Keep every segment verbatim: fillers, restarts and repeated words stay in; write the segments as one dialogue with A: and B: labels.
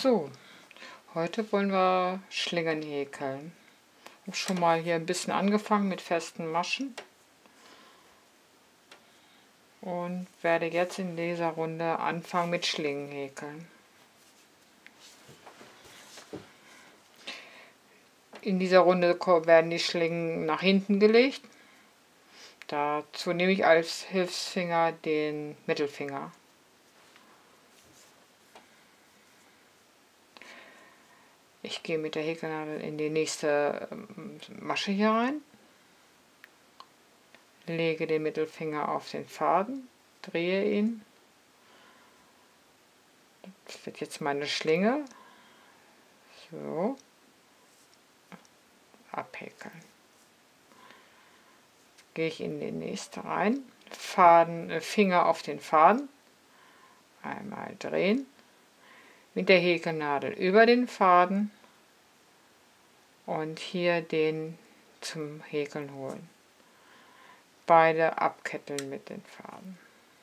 A: So, heute wollen wir Schlingen häkeln. Ich habe schon mal hier ein bisschen angefangen mit festen Maschen und werde jetzt in dieser Runde anfangen mit Schlingen häkeln. In dieser Runde werden die Schlingen nach hinten gelegt. Dazu nehme ich als Hilfsfinger den Mittelfinger. Ich gehe mit der Häkelnadel in die nächste Masche hier rein, lege den Mittelfinger auf den Faden, drehe ihn. Das wird jetzt meine Schlinge. So. Abhäkeln. Jetzt gehe ich in die nächste rein, Faden, äh, Finger auf den Faden, einmal drehen, mit der Häkelnadel über den Faden und hier den zum Häkeln holen. Beide abketteln mit den Faden.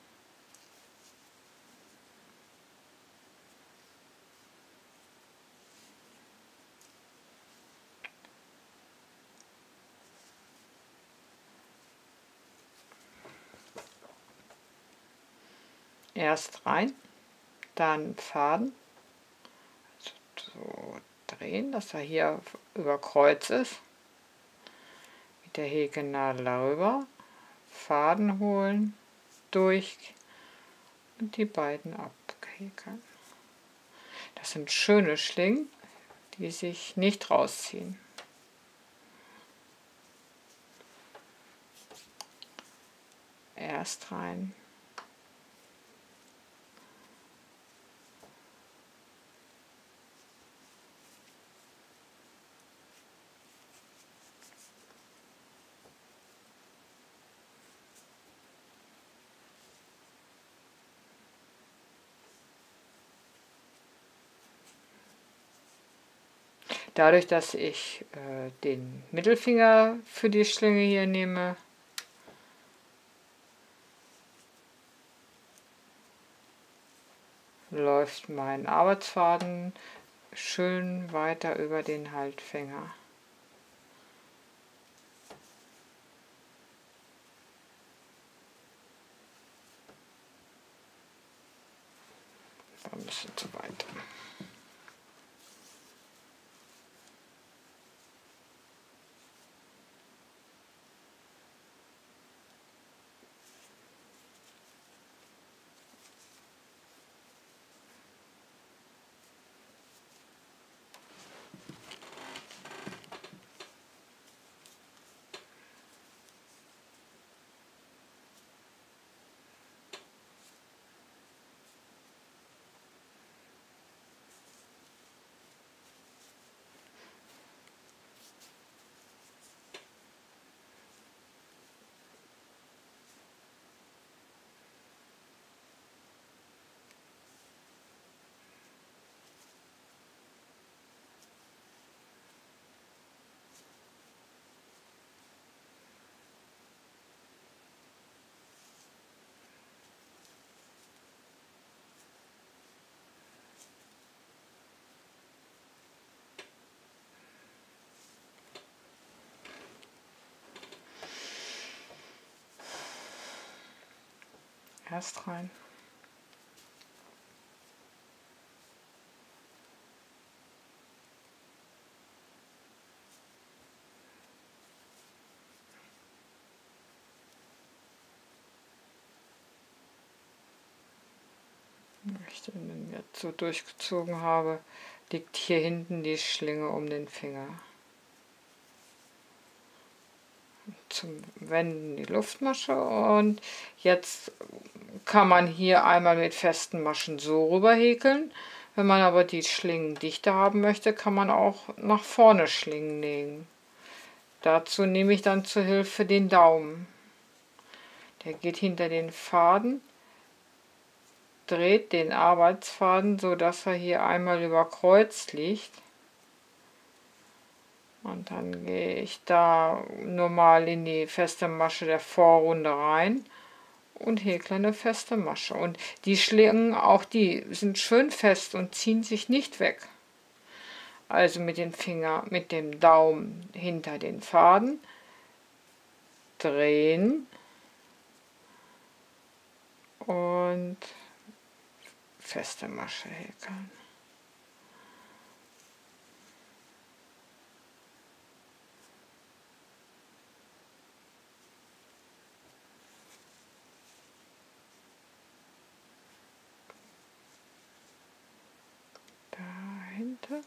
A: Erst rein, dann Faden, so drehen, dass er hier über Kreuz ist, mit der Häkelnadel darüber, Faden holen, durch und die beiden abhäkeln. Das sind schöne Schlingen, die sich nicht rausziehen. Erst rein. Dadurch, dass ich äh, den Mittelfinger für die Schlinge hier nehme, läuft mein Arbeitsfaden schön weiter über den Haltfinger. Ein bisschen zu weit. Erst rein. Wenn ich den jetzt so durchgezogen habe, liegt hier hinten die Schlinge um den Finger. Zum Wenden die Luftmasche und jetzt kann man hier einmal mit festen Maschen so rüber häkeln. Wenn man aber die Schlingen dichter haben möchte, kann man auch nach vorne Schlingen legen. Dazu nehme ich dann zur Hilfe den Daumen. Der geht hinter den Faden, dreht den Arbeitsfaden, so dass er hier einmal über Kreuz liegt. Und dann gehe ich da normal in die feste Masche der Vorrunde rein und häkle eine feste Masche. Und die Schlingen, auch die sind schön fest und ziehen sich nicht weg. Also mit dem Finger, mit dem Daumen hinter den Faden drehen und feste Masche häkeln. Dahinter.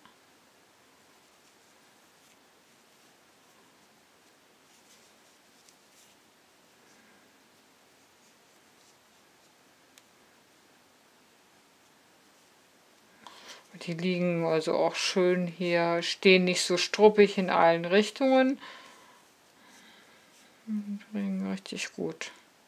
A: Die liegen also auch schön hier, stehen nicht so struppig in allen Richtungen. Die liegen richtig gut.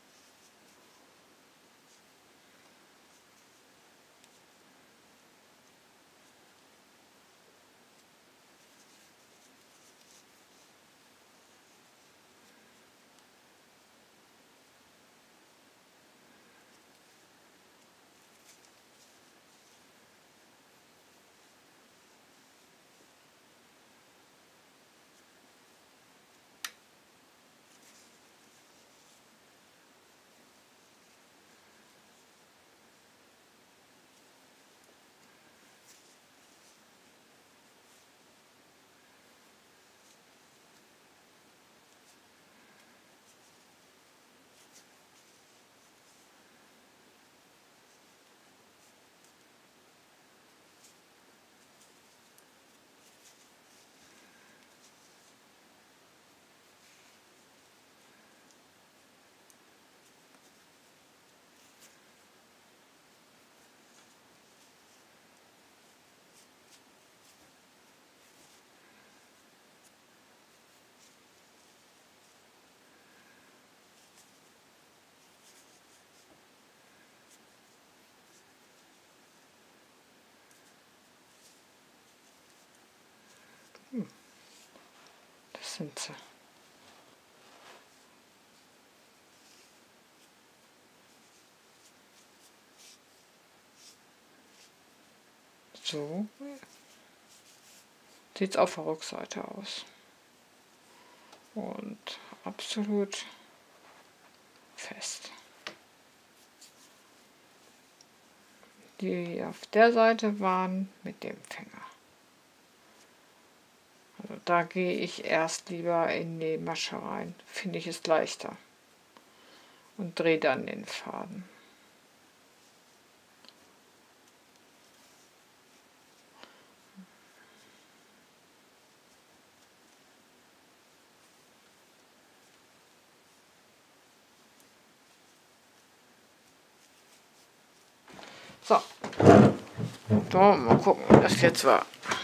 A: Das sind sie. So sieht es auf der Rückseite aus. Und absolut fest. Die auf der Seite waren mit dem Finger. Also da gehe ich erst lieber in die Masche rein, finde ich es leichter. Und drehe dann den Faden. So, so mal gucken, wie das jetzt war.